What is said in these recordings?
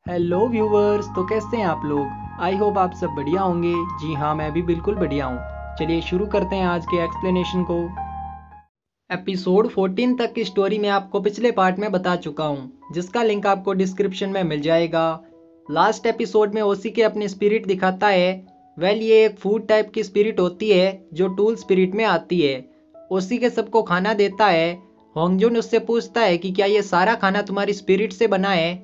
Hello viewers, तो कैसे हैं आप लोग। आई होप आप सब बढ़िया होंगे। जी हाँ, मैं भी बिल्कुल बढ़िया हूँ। चलिए शुरू करते हैं आज के एक्सप्लेनेशन को। एपिसोड 14 तक की स्टोरी मैं आपको पिछले पार्ट में बता चुका हूँ, जिसका लिंक आपको डिस्क्रिप्शन में मिल जाएगा। लास्ट एपिसोड में ओसीके अपनी स्पिरिट दिखाता है। वेल, ये एक फूड टाइप की स्पिरिट होती है जो टूल स्पिरिट में आती है। ओसीके सबको खाना देता है। होंगजुन उससे पूछता है कि क्या ये सारा खाना तुम्हारी स्पिरिट से बना है।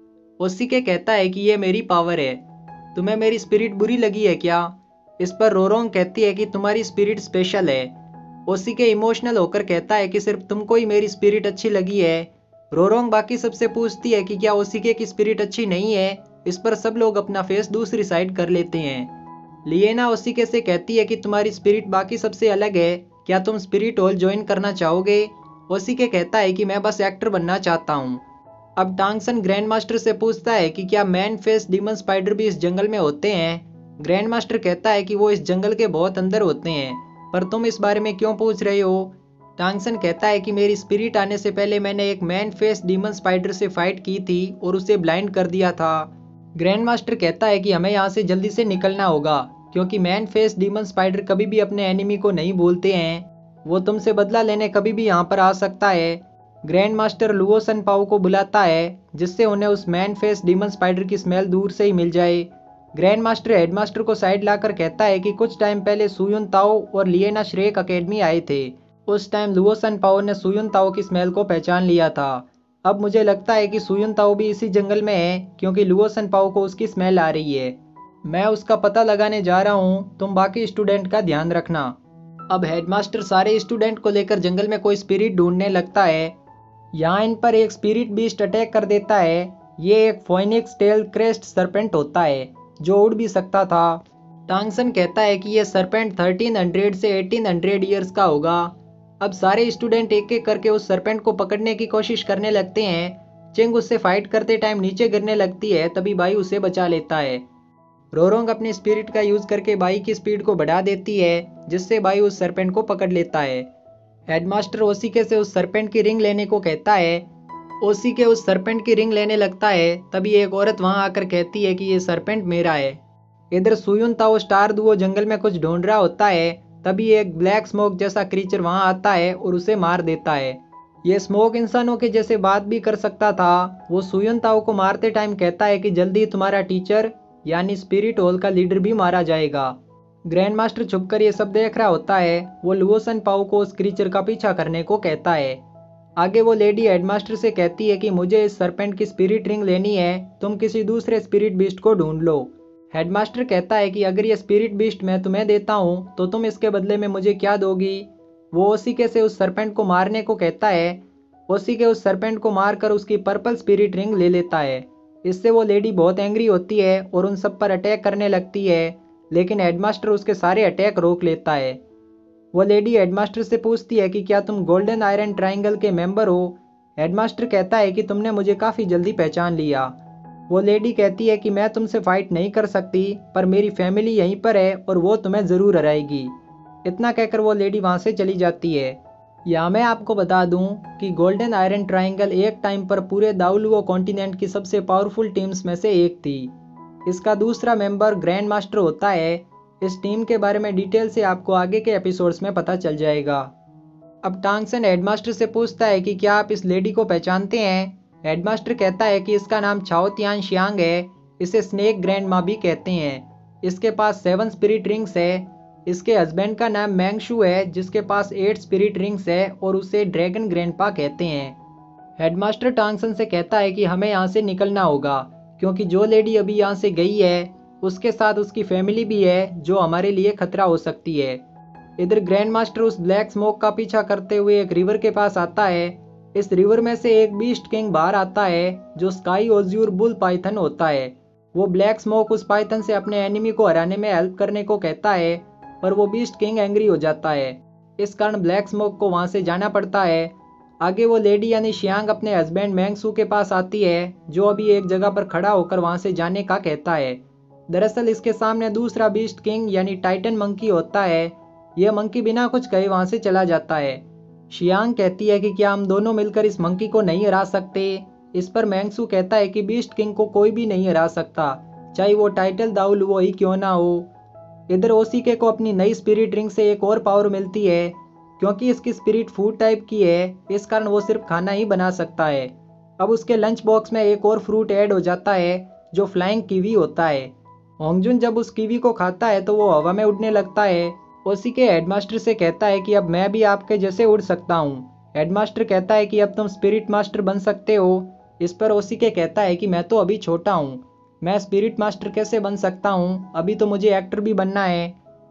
ओसीके कहता है कि ये मेरी पावर है। तुम्हें मेरी स्पिरिट बुरी लगी है क्या। इस पर रोरोंग कहती है कि तुम्हारी स्पिरिट स्पेशल है। ओसीके इमोशनल होकर कहता है कि सिर्फ तुमको ही मेरी स्पिरिट अच्छी लगी है। रोरोंग बाकी सबसे पूछती है कि क्या ओसीके की स्पिरिट अच्छी नहीं है। इस पर सब लोग अपना फेस दूसरी साइड कर लेते हैं। लिएना ओसीके से कहती है कि तुम्हारी स्पिरिट बाकी सबसे अलग है, क्या तुम स्पिरिट हॉल ज्वाइन करना चाहोगे। ओसीके कहता है कि मैं बस एक्टर बनना चाहता हूँ। अब टांगसन ग्रैंड मास्टर से पूछता है कि क्या मैन फेस डीमन स्पाइडर भी इस जंगल में होते हैं। ग्रैंड मास्टर कहता है कि वो इस जंगल के बहुत अंदर होते हैं, पर तुम इस बारे में क्यों पूछ रहे हो। टांगसन कहता है कि मेरी स्पिरिट आने से पहले मैंने एक मैन फेस डीमन स्पाइडर से फाइट की थी और उसे ब्लाइंड कर दिया था। ग्रैंड मास्टर कहता है कि हमें यहाँ से जल्दी से निकलना होगा, क्योंकि मैन फेस डीमन स्पाइडर कभी भी अपने एनिमी को नहीं भूलते हैं। वो तुमसे बदला लेने कभी भी यहाँ पर आ सकता है। ग्रैंड मास्टर लुओ सन पाओ को बुलाता है, जिससे उन्हें उस मैन फेस डीमन स्पाइडर की स्मेल दूर से ही मिल जाए। ग्रैंड मास्टर हेडमास्टर को साइड लाकर कहता है कि कुछ टाइम पहले सुयुन ताओ और लिएना श्रेक अकेडमी आए थे। उस टाइम लुओ सन पाओ ने सुयुन ताओ की स्मेल को पहचान लिया था। अब मुझे लगता है कि सुयुन ताओ भी इसी जंगल में है, क्योंकि लुओ सन पाओ को उसकी स्मेल आ रही है। मैं उसका पता लगाने जा रहा हूँ, तुम बाकी स्टूडेंट का ध्यान रखना। अब हेडमास्टर सारे स्टूडेंट को लेकर जंगल में कोई स्पिरिट ढूंढने लगता है। यहाँ इन पर एक स्पिरिट बीस्ट अटैक कर देता है। ये एक फोइनिक्स टेल क्रेस्ट सरपेंट होता है जो उड़ भी सकता था। टांगसन कहता है कि यह सरपेंट 1300 से 1800 ईयर्स का होगा। अब सारे स्टूडेंट एक एक करके उस सरपेंट को पकड़ने की कोशिश करने लगते हैं। चिंग उससे फाइट करते टाइम नीचे गिरने लगती है, तभी बाई उसे बचा लेता है। रोरोंग अपनी स्पिरिट का यूज करके बाई की स्पीड को बढ़ा देती है, जिससे बाई उस सरपेंट को पकड़ लेता है। हेडमास्टर ओसीके से उस सरपेंट की रिंग लेने को कहता है। ओसीके उस सरपेंट की रिंग लेने लगता है, तभी एक औरत वहां आकर कहती है कि ये सरपेंट मेरा है। इधर सुयुन ताओ स्टार दुओ जंगल में कुछ ढूंढ रहा होता है, तभी एक ब्लैक स्मोक जैसा क्रीचर वहां आता है और उसे मार देता है। ये स्मोक इंसानों के जैसे बात भी कर सकता था। वो सुयुन ताओ को मारते टाइम कहता है कि जल्दी तुम्हारा टीचर यानी स्पिरिट हॉल का लीडर भी मारा जाएगा। ग्रैंड मास्टर छुपकर ये सब देख रहा होता है। वो लुओसन पाओ को उस क्रीचर का पीछा करने को कहता है। आगे वो लेडी हेडमास्टर से कहती है कि मुझे इस सरपेंट की स्पिरिट रिंग लेनी है, तुम किसी दूसरे स्पिरिट बीस्ट को ढूंढ लो। हेडमास्टर कहता है कि अगर ये स्पिरिट बीस्ट मैं तुम्हें देता हूँ तो तुम इसके बदले में मुझे क्या दोगी। वो ओसीके से उस सरपेंट को मारने को कहता है। ओसीके उस सरपेंट को मारकर उसकी पर्पल स्पिरिट रिंग ले लेता है। इससे वो लेडी बहुत एंग्री होती है और उन सब पर अटैक करने लगती है, लेकिन हेडमास्टर उसके सारे अटैक रोक लेता है। वो लेडी हेडमास्टर से पूछती है कि क्या तुम गोल्डन आयरन ट्रायंगल के मेंबर हो। हेडमास्टर कहता है कि तुमने मुझे काफ़ी जल्दी पहचान लिया। वो लेडी कहती है कि मैं तुमसे फाइट नहीं कर सकती, पर मेरी फैमिली यहीं पर है और वो तुम्हें ज़रूर हराएगी। इतना कहकर वो लेडी वहाँ से चली जाती है। यहाँ मैं आपको बता दूं कि गोल्डन आयरन ट्रायंगल एक टाइम पर पूरे दाउलुओ कॉन्टिनेंट की सबसे पावरफुल टीम्स में से एक थी। इसका दूसरा मेंबर ग्रैंड मास्टर होता है। इस टीम के बारे में डिटेल से आपको आगे के एपिसोड्स में पता चल जाएगा। अब टांगसन हेडमास्टर से पूछता है कि क्या आप इस लेडी को पहचानते हैं। हेडमास्टर कहता है कि इसका नाम छाओ तियान शियांग है। इसे स्नेक ग्रैंड माँ भी कहते हैं। इसके पास 7 स्पिरिट रिंग्स है। इसके हस्बैंड का नाम मैंगशू है, जिसके पास 8 स्पिरिट रिंग्स है और उसे ड्रैगन ग्रैंडपा कहते हैं। हेडमास्टर टांगसन से कहता है कि हमें यहाँ से निकलना होगा, क्योंकि जो लेडी अभी यहाँ से गई है उसके साथ उसकी फैमिली भी है, जो हमारे लिए खतरा हो सकती है। इधर ग्रैंड मास्टर उस ब्लैक स्मोक का पीछा करते हुए एक रिवर के पास आता है। इस रिवर में से एक बीस्ट किंग बाहर आता है, जो स्काई ओज्यूर बुल पाइथन होता है। वो ब्लैक स्मोक उस पाइथन से अपने एनिमी को हराने में हेल्प करने को कहता है, पर वो बीस्ट किंग एंग्री हो जाता है। इस कारण ब्लैक स्मोक को वहां से जाना पड़ता है। आगे वो लेडी यानी शियांग अपने हस्बैंड मैंगसू के पास आती है, जो अभी एक जगह पर खड़ा होकर वहां से जाने का कहता है। दरअसल इसके सामने दूसरा बीस्ट किंग यानी टाइटन मंकी होता है। यह मंकी बिना कुछ कहे वहां से चला जाता है। शियांग कहती है कि क्या हम दोनों मिलकर इस मंकी को नहीं हरा सकते। इस पर मैंगसू कहता है कि बीस्ट किंग को कोई भी नहीं हरा सकता, चाहे वो टाइटल दाउल वो ही क्यों ना हो। इधर ओसीके को अपनी नई स्पिरिट रिंग से एक और पावर मिलती है। क्योंकि इसकी स्पिरिट फूड टाइप की है, इस कारण वो सिर्फ खाना ही बना सकता है। अब उसके लंच बॉक्स में एक और फ्रूट ऐड हो जाता है जो फ्लाइंग कीवी होता है। होंगजुन जब उस कीवी को खाता है तो वो हवा में उड़ने लगता है। ओसीके हेडमास्टर से कहता है कि अब मैं भी आपके जैसे उड़ सकता हूँ। हेडमास्टर कहता है कि अब तुम स्पिरिट मास्टर बन सकते हो। इस पर ओसीके कहता है कि मैं तो अभी छोटा हूँ, मैं स्पिरिट मास्टर कैसे बन सकता हूँ, अभी तो मुझे एक्टर भी बनना है।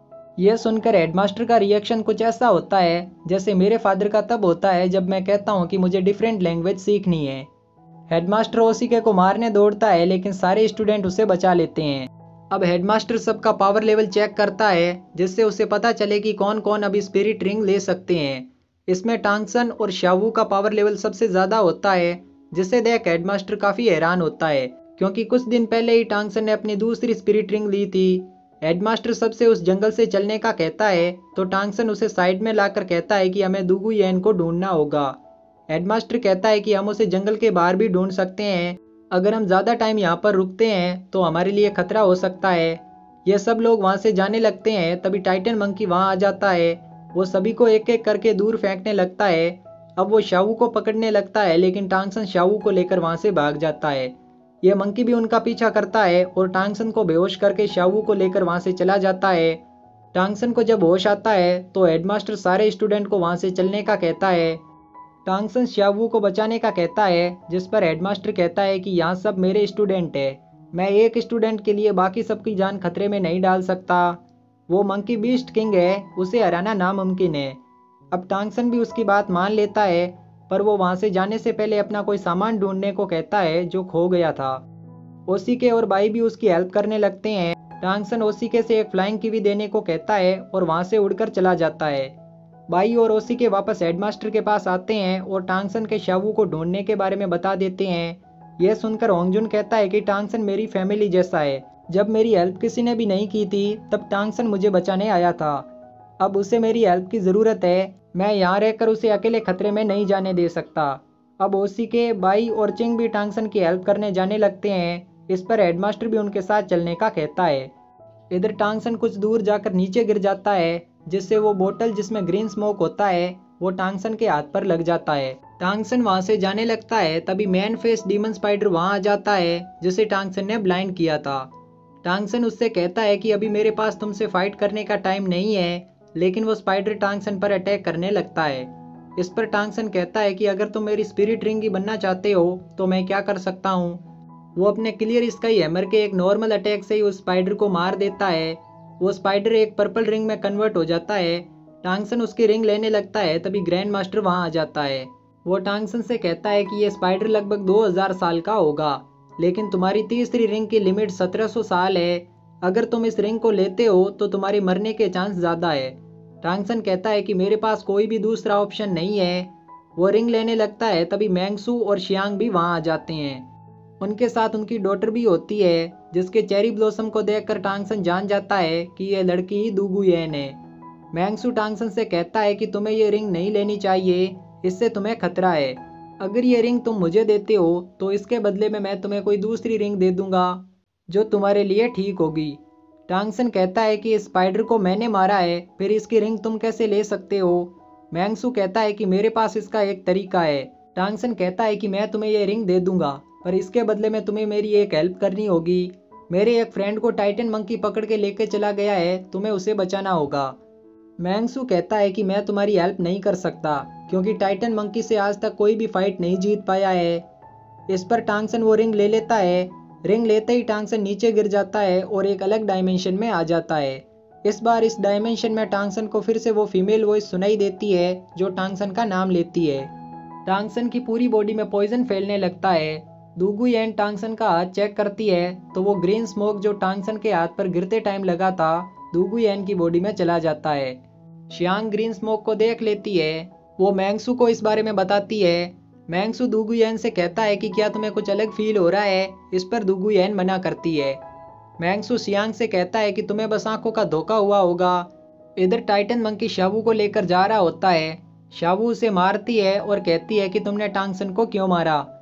यह सुनकर हेडमास्टर का रिएक्शन कुछ ऐसा होता है जैसे मेरे फादर का तब होता है जब मैं कहता हूँ कि मुझे डिफरेंट लैंग्वेज सीखनी है। हेडमास्टर ओसीके को मारने दौड़ता है लेकिन सारे स्टूडेंट उसे बचा लेते हैं। अब हेडमास्टर सबका पावर लेवल चेक करता है जिससे उसे पता चले कि कौन कौन अभी स्पिरिट रिंग ले सकते हैं। इसमें टांगसन और शावू का पावर लेवल सबसे ज़्यादा होता है, जिसे देख हेडमास्टर काफ़ी हैरान होता है क्योंकि कुछ दिन पहले ही टांगसन ने अपनी दूसरी स्पिरिट रिंग ली थी। हेडमास्टर सबसे उस जंगल से चलने का कहता है तो टांगसन उसे साइड में लाकर कहता है कि हमें दुगु येन को ढूंढना होगा। हेडमास्टर कहता है कि हम उसे जंगल के बाहर भी ढूंढ सकते हैं, अगर हम ज़्यादा टाइम यहाँ पर रुकते हैं तो हमारे लिए खतरा हो सकता है। ये सब लोग वहाँ से जाने लगते हैं तभी टाइटन मंकी वहाँ आ जाता है। वो सभी को एक एक करके दूर फेंकने लगता है। अब वो शावू को पकड़ने लगता है लेकिन टांगसन शावू को लेकर वहाँ से भाग जाता है। यह मंकी भी उनका पीछा करता है और टांगसन को बेहोश करके शावू को लेकर वहाँ से चला जाता है। टांगसन को जब होश आता है तो हेडमास्टर सारे स्टूडेंट को वहाँ से चलने का कहता है। टांगसन शावू को बचाने का कहता है, जिस पर हेडमास्टर कहता है कि यहाँ सब मेरे स्टूडेंट है, मैं एक स्टूडेंट के लिए बाकी सबकी जान खतरे में नहीं डाल सकता। वो मंकी बीस्ट किंग है, उसे हराना नामुमकिन है। अब टांगसन भी उसकी बात मान लेता है, पर वो वहाँ से जाने से पहले अपना कोई सामान ढूंढने को कहता है जो खो गया था। ओसीके और बाई भी उसकी हेल्प करने लगते हैं। टांगसन ओसीके से एक फ्लाइंग कीवी देने को कहता है और वहाँ से उड़कर चला जाता है। बाई और ओसीके वापस हेडमास्टर के पास आते हैं और टांगसन के शावू को ढूंढने के बारे में बता देते हैं। यह सुनकर होंगजुन कहता है कि टांगसन मेरी फैमिली जैसा है, जब मेरी हेल्प किसी ने भी नहीं की थी तब टांगसन मुझे बचाने आया था। अब उसे मेरी हेल्प की ज़रूरत है, मैं यहाँ रहकर उसे अकेले खतरे में नहीं जाने दे सकता। अब ओसीके, बाई और चिंग भी टांगसन की हेल्प करने जाने लगते हैं। इस पर हेडमास्टर भी उनके साथ चलने का कहता है। इधर टांगसन कुछ दूर जाकर नीचे गिर जाता है, जिससे वो बोतल जिसमें ग्रीन स्मोक होता है वो टांगसन के हाथ पर लग जाता है। टांगसन वहां से जाने लगता है तभी मैन फेस डीमन स्पाइडर वहां आ जाता है जिसे टांगसन ने ब्लाइंड किया था। टांगसन उससे कहता है कि अभी मेरे पास तुमसे फाइट करने का टाइम नहीं है, लेकिन वो स्पाइडर टांगसन पर अटैक करने लगता है। इस पर टांगसन कहता है कि अगर तुम मेरी स्पिरिट रिंग ही बनना चाहते हो तो मैं क्या कर सकता हूँ। वो अपने क्लियर स्काई हैमर के एक नॉर्मल अटैक से ही उस स्पाइडर को मार देता है। वो स्पाइडर एक पर्पल रिंग में कन्वर्ट हो जाता है। टांगसन उसकी रिंग लेने लगता है तभी ग्रैंड मास्टर वहां आ जाता है। वो टांगसन से कहता है कि ये स्पाइडर लगभग 2000 साल का होगा, लेकिन तुम्हारी तीसरी रिंग की लिमिट 1700 साल है। अगर तुम इस रिंग को लेते हो तो तुम्हारे मरने के चांस ज़्यादा है। टांगसन कहता है कि मेरे पास कोई भी दूसरा ऑप्शन नहीं है। वो रिंग लेने लगता है तभी मैंगसू और शियांग भी वहां आ जाते हैं। उनके साथ उनकी डॉटर भी होती है, जिसके चेरी ब्लॉसम को देखकर टांगसन जान जाता है कि यह लड़की ही दुगु येन है। मैंगसू टांगसन से कहता है कि तुम्हें ये रिंग नहीं लेनी चाहिए, इससे तुम्हें खतरा है। अगर ये रिंग तुम मुझे देते हो तो इसके बदले में मैं तुम्हें कोई दूसरी रिंग दे दूंगा जो तुम्हारे लिए ठीक होगी। टांगसन कहता है कि इस स्पाइडर को मैंने मारा है, फिर इसकी रिंग तुम कैसे ले सकते हो। मैंगसू कहता है कि मेरे पास इसका एक तरीका है। टांगसन कहता है कि मैं तुम्हें ये रिंग दे दूंगा, पर इसके बदले में तुम्हें मेरी एक हेल्प करनी होगी। मेरे एक फ्रेंड को टाइटन मंकी पकड़ के लेके चला गया है, तुम्हें उसे बचाना होगा। मैंगसू कहता है कि मैं तुम्हारी हेल्प नहीं कर सकता, क्योंकि टाइटन मंकी से आज तक कोई भी फाइट नहीं जीत पाया है। इस पर टांगसन वो रिंग ले लेता है। रिंग लेते ही टांगसन नीचे गिर जाता है और एक अलग डायमेंशन में आ जाता है। इस बार इस डायमेंशन में टांगसन को फिर से वो फीमेल वॉइस सुनाई देती है जो टांगसन का नाम लेती है। टांगसन की पूरी बॉडी में पॉइजन फैलने लगता है। दुगु येन टांगसन का हाथ चेक करती है तो वो ग्रीन स्मोक जो टांगसन के हाथ पर गिरते टाइम लगा था दुगु येन की बॉडी में चला जाता है। शियांग ग्रीन स्मोक को देख लेती है। वो मैंगसू को इस बारे में बताती है। मैंगसू दुगु येन से कहता है कि क्या तुम्हें कुछ अलग फील हो रहा है। इस पर दुगु येन मना करती है। मैंगसू शियांग से कहता है कि तुम्हें बस आंखों का धोखा हुआ होगा। इधर टाइटन मंकी शावू को लेकर जा रहा होता है। शावू उसे मारती है और कहती है कि तुमने टांगसन को क्यों मारा।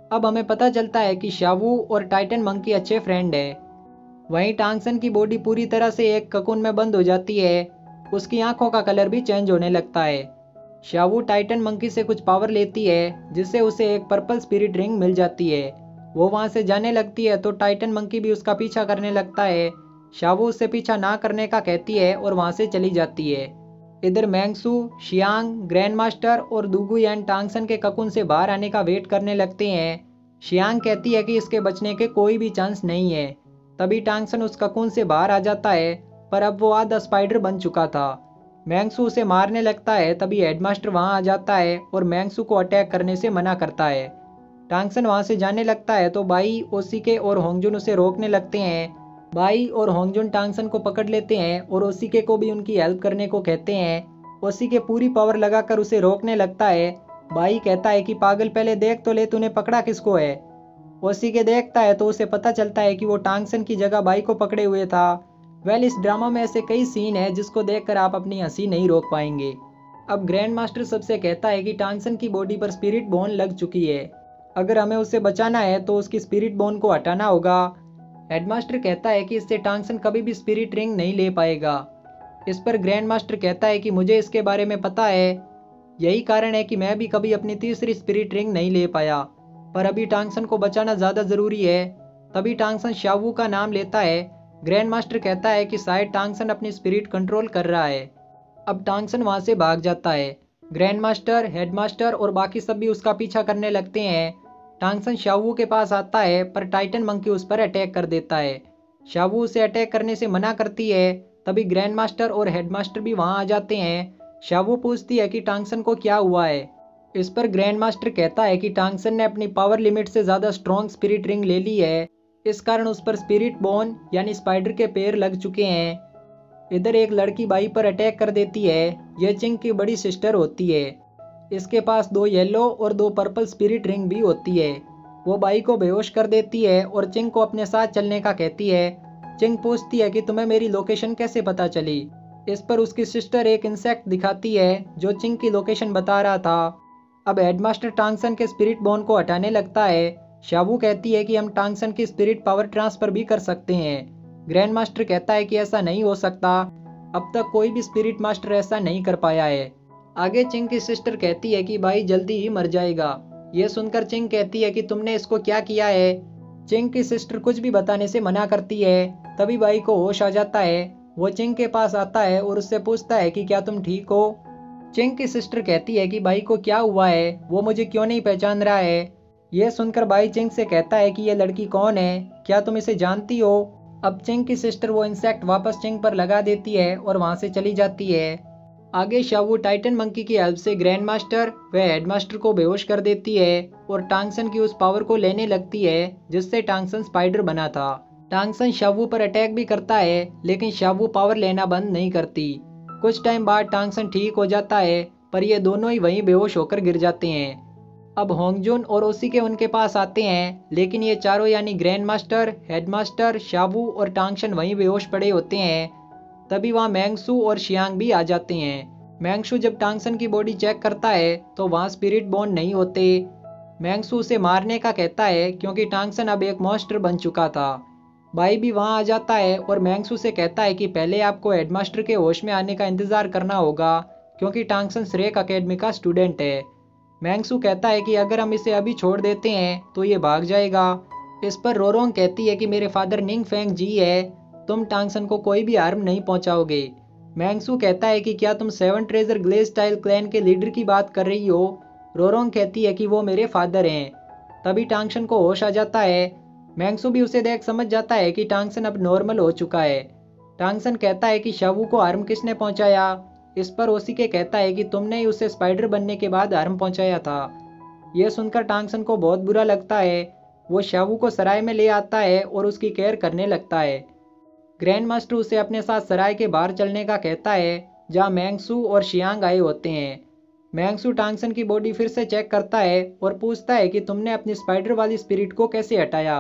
अब हमें पता चलता है कि शावू और टाइटन मंकी अच्छे फ्रेंड है। वहीं टांगसन की बॉडी पूरी तरह से एक ककून में बंद हो जाती है। उसकी आंखों का कलर भी चेंज होने लगता है। शावू टाइटन मंकी से कुछ पावर लेती है जिससे उसे एक पर्पल स्पिरिट रिंग मिल जाती है। वो वहां से जाने लगती है तो टाइटन मंकी भी उसका पीछा करने लगता है। शावू उससे पीछा ना करने का कहती है और वहां से चली जाती है। इधर मैंगसू, शियांग, ग्रैंड मास्टर और दुगुयान टांगसन के ककून से बाहर आने का वेट करने लगते हैं। शियांग कहती है कि इसके बचने के कोई भी चांस नहीं है। तभी टांगसन उस ककून से बाहर आ जाता है, पर अब वो आधा स्पाइडर बन चुका था। मैंगसू उसे मारने लगता है, तभी हेडमास्टर वहां आ जाता है और मैंगसू को अटैक करने से मना करता है। टांगसन वहां से जाने लगता है तो बाई, ओसिके और होंगजुन उसे रोकने लगते हैं। बाई और होंगजुन टांगसन को पकड़ लेते हैं और ओसिके को भी उनकी हेल्प करने को कहते हैं। ओसिके पूरी पावर लगाकर उसे रोकने लगता है। बाई कहता है कि पागल, पहले देख तो ले तूने पकड़ा किसको है। ओसिके देखता है तो उसे पता चलता है कि वो टांगसन की जगह बाई को पकड़े हुए था। वेल, इस ड्रामा में ऐसे कई सीन है जिसको देखकर आप अपनी हंसी नहीं रोक पाएंगे। अब ग्रैंड मास्टर सबसे कहता है कि टांगसन की बॉडी पर स्पिरिट बोन लग चुकी है। अगर हमें उसे बचाना है तो उसकी स्पिरिट बोन को हटाना होगा। हेडमास्टर कहता है कि इससे टांगसन कभी भी स्पिरिट रिंग नहीं ले पाएगा। इस पर ग्रैंड मास्टर कहता है कि मुझे इसके बारे में पता है। यही कारण है कि मैं भी कभी अपनी तीसरी स्पिरिट रिंग नहीं ले पाया, पर अभी टांगसन को बचाना ज़्यादा ज़रूरी है। तभी टांगसन शावू का नाम लेता है। ग्रैंड मास्टर कहता है कि शायद टांगसन अपनी स्पिरिट कंट्रोल कर रहा है। अब टांगसन वहां से भाग जाता है। ग्रैंड मास्टर, हेडमास्टर और बाकी सब भी उसका पीछा करने लगते हैं। टांगसन शावू के पास आता है, पर टाइटन मंकी उस पर अटैक कर देता है। शावू उसे अटैक करने से मना करती है। तभी ग्रैंड मास्टर और हेडमास्टर भी वहां आ जाते हैं। शावू पूछती है कि टांगसन को क्या हुआ है। इस पर ग्रैंड मास्टर कहता है कि टांगसन ने अपनी पावर लिमिट से ज़्यादा स्ट्रॉन्ग स्पिरिट रिंग ले ली है। इस कारण उस पर स्पिरिट बोन यानी स्पाइडर के पैर लग चुके हैं। इधर एक लड़की बाई पर अटैक कर देती है। यह चिंग की बड़ी सिस्टर होती है। इसके पास 2 येलो और 2 पर्पल स्पिरिट रिंग भी होती है। वो बाई को बेहोश कर देती है और चिंग को अपने साथ चलने का कहती है। चिंग पूछती है कि तुम्हें मेरी लोकेशन कैसे पता चली। इस पर उसकी सिस्टर एक इंसेक्ट दिखाती है जो चिंग की लोकेशन बता रहा था। अब हेडमास्टर टांगसन के स्पिरिट बोन को हटाने लगता है। शावू कहती है कि हम टांगसन की स्पिरिट पावर ट्रांसफर भी कर सकते हैं। ग्रैंड मास्टर कहता है कि ऐसा नहीं हो सकता, अब तक कोई भी स्पिरिट मास्टर ऐसा नहीं कर पाया है। आगे चिंग की सिस्टर कहती है कि भाई जल्दी ही मर जाएगा। ये सुनकर चिंग कहती है कि तुमने इसको क्या किया है। चिंग की सिस्टर कुछ भी बताने से मना करती है। तभी भाई को होश आ जाता है। वो चिंग के पास आता है और उससे पूछता है कि क्या तुम ठीक हो। चिंग की सिस्टर कहती है कि भाई को क्या हुआ है, वो मुझे क्यों नहीं पहचान रहा है। यह सुनकर भाई चिंग से कहता है कि यह लड़की कौन है, क्या तुम इसे जानती हो। अब चिंग की सिस्टर वो इंसेक्ट वापस चिंग पर लगा देती है और वहां से चली जाती है। आगे शावू टाइटन मंकी की हेल्प से ग्रैंड मास्टर व हेडमास्टर को बेहोश कर देती है और टांगसन की उस पावर को लेने लगती है जिससे टांगसन स्पाइडर बना था। टांगसन शावू पर अटैक भी करता है, लेकिन शावू पावर लेना बंद नहीं करती। कुछ टाइम बाद टांगसन ठीक हो जाता है, पर ये दोनों ही वहीं बेहोश होकर गिर जाते हैं। अब होंगजुन और ओसिके उनके पास आते हैं, लेकिन ये चारों यानी ग्रैंड मास्टर, हेडमास्टर, शावू और टांगसन वहीं बेहोश पड़े होते हैं। तभी वहाँ मैंगसू और शियांग भी आ जाते हैं। मैंगसू जब टांगसन की बॉडी चेक करता है तो वहाँ स्पिरिट बोन नहीं होते। मैंगसू उसे मारने का कहता है क्योंकि टांगसन अब एक मॉन्स्टर बन चुका था। भाई भी वहाँ आ जाता है और मैंगसू से कहता है कि पहले आपको हेडमास्टर के होश में आने का इंतजार करना होगा, क्योंकि टांगसन श्रेक अकेडमी का स्टूडेंट है। मैंगसू कहता है कि अगर हम इसे अभी छोड़ देते हैं तो ये भाग जाएगा। इस पर रोरोंग कहती है कि मेरे फादर निंग फेंग जी है, तुम टांगसन को कोई भी हार्म नहीं पहुंचाओगे। मैंगसू कहता है कि क्या तुम 7 ट्रेजर ग्लेज स्टाइल क्लैन के लीडर की बात कर रही हो। रोरोंग कहती है कि वो मेरे फादर हैं। तभी टांगसन को होश आ जाता है। मैंगसू भी उसे देख समझ जाता है कि टांगसन अब नॉर्मल हो चुका है। टांगसन कहता है कि शावू को हार्म किसने पहुंचाया। इस पर ओसिके कहता है कि तुमने ही उसे स्पाइडर बनने के बाद हार्म पहुंचाया था। यह सुनकर टांगसन को बहुत बुरा लगता है। वो शावू को सराय में ले आता है और उसकी केयर करने लगता है। ग्रैंड मास्टर उसे अपने साथ सराय के बाहर चलने का कहता है जहाँ मैंगसू और शियांग आए होते हैं। मैंगसू टांगसन की बॉडी फिर से चेक करता है और पूछता है कि तुमने अपनी स्पाइडर वाली स्पिरिट को कैसे हटाया।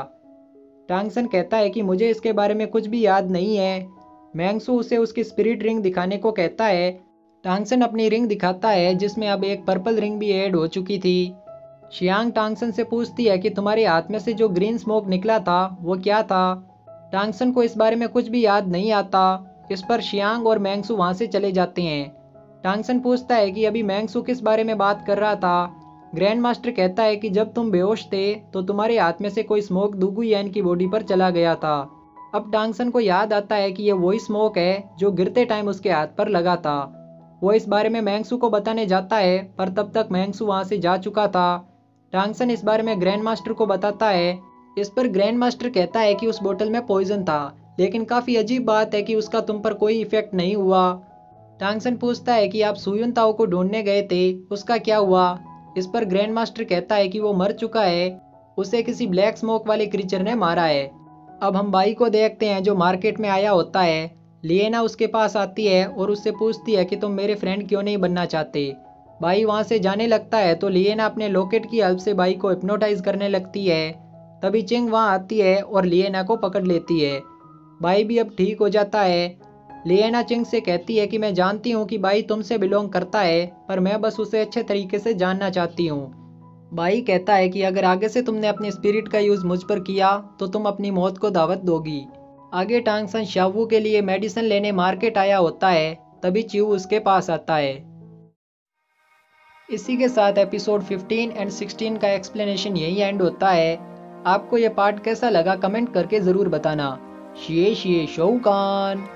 टांगसन कहता है कि मुझे इसके बारे में कुछ भी याद नहीं है। मैंगसू उसे उसकी स्पिरिट रिंग दिखाने को कहता है। टांगसन अपनी रिंग दिखाता है जिसमें अब एक पर्पल रिंग भी ऐड हो चुकी थी। शियांग टांगसन से पूछती है कि तुम्हारे हाथ में से जो ग्रीन स्मोक निकला था वो क्या था। टांगसन को इस बारे में कुछ भी याद नहीं आता। इस पर शियांग और मैंगसू वहाँ से चले जाते हैं। टांगसन पूछता है कि अभी मैंगसू किस बारे में बात कर रहा था। ग्रैंड मास्टर कहता है कि जब तुम बेहोश थे तो तुम्हारे हाथ में से कोई स्मोक दुगुयेन की बॉडी पर चला गया था। अब टांगसन को याद आता है कि ये वही स्मोक है जो गिरते टाइम उसके हाथ पर लगा था। वो इस बारे में मैंगसू को बताने जाता है पर तब तक मैंगसू वहाँ से जा चुका था। टांगसन इस बारे में ग्रैंड मास्टर को बताता है। इस पर ग्रैंड मास्टर कहता है कि उस बोतल में पॉइजन था, लेकिन काफ़ी अजीब बात है कि उसका तुम पर कोई इफेक्ट नहीं हुआ। टांगसन पूछता है कि आप सुयुन ताओ को ढूंढने गए थे, उसका क्या हुआ। इस पर ग्रैंड मास्टर कहता है कि वो मर चुका है, उसे किसी ब्लैक स्मोक वाले क्रीचर ने मारा है। अब हम बाई को देखते हैं जो मार्केट में आया होता है। लिएना उसके पास आती है और उससे पूछती है कि तुम मेरे फ्रेंड क्यों नहीं बनना चाहते। बाई वहाँ से जाने लगता है तो लिएना अपने लॉकेट की हेल्प से बाई को हिप्नोटाइज करने लगती है। तभी चिंग वहाँ आती है और लिएना को पकड़ लेती है। बाई भी अब ठीक हो जाता है। लिएना चिंग से कहती है कि मैं जानती हूँ कि बाई तुमसे बिलोंग करता है, पर मैं बस उसे अच्छे तरीके से जानना चाहती हूँ। बाई कहता है कि अगर आगे से तुमने अपनी स्पिरिट का यूज़ मुझ पर किया तो तुम अपनी मौत को दावत दोगी। आगे टांगसन शावू के लिए मेडिसिन लेने मार्केट आया होता है, तभी च्यू उसके पास आता है। इसी के साथ एपिसोड 15 एंड 16 का एक्सप्लेनेशन यही एंड होता है। आपको ये पार्ट कैसा लगा कमेंट करके ज़रूर बताना। शिए शिए शोकान।